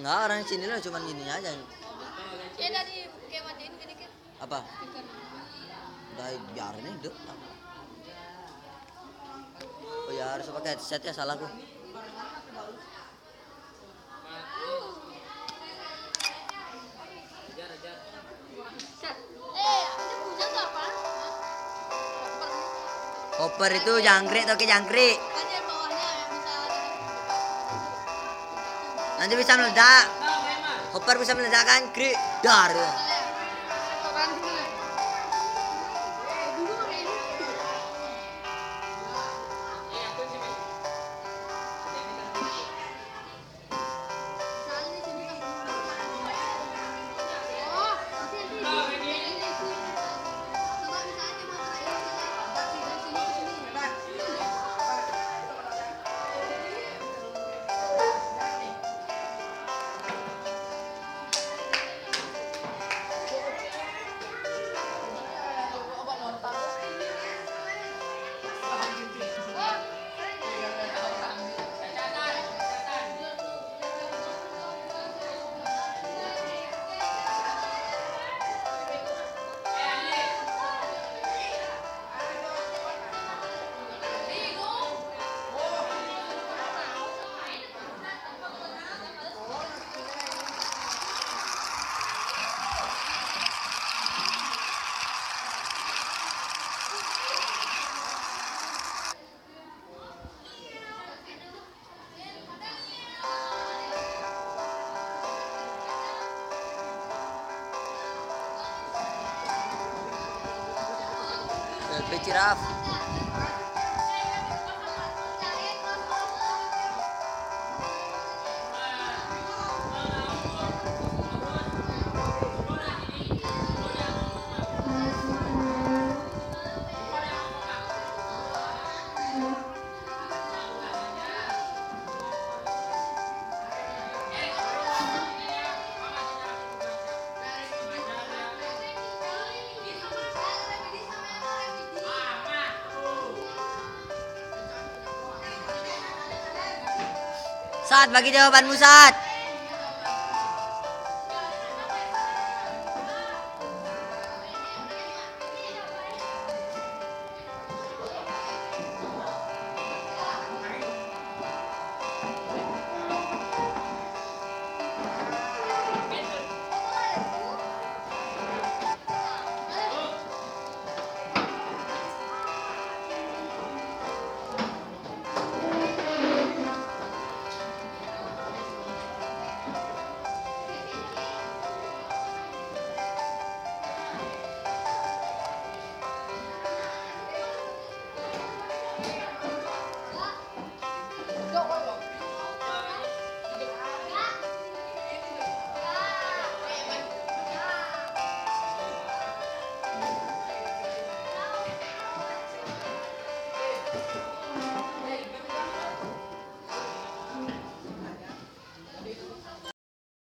Enggak, orang sini lah cuman gini aja. Ya dari kayak matiin gini kan. Apa? Udah biarin itu. Oh ya harus pakai headset ya, salahku. Ini punya tuh apa? Hopper itu jangkrik, toki jangkrik. Ada yang bawahnya yang bisa. Nanti bisa meledak. Hopper bisa meledak kan? Krik, dar. Orang dulu. Dulu pakai ini. Misalnya di sini kan. Oh, nanti. Coba misalnya mau dari sini. Ciraf. Saat bagi jawabanmu saat.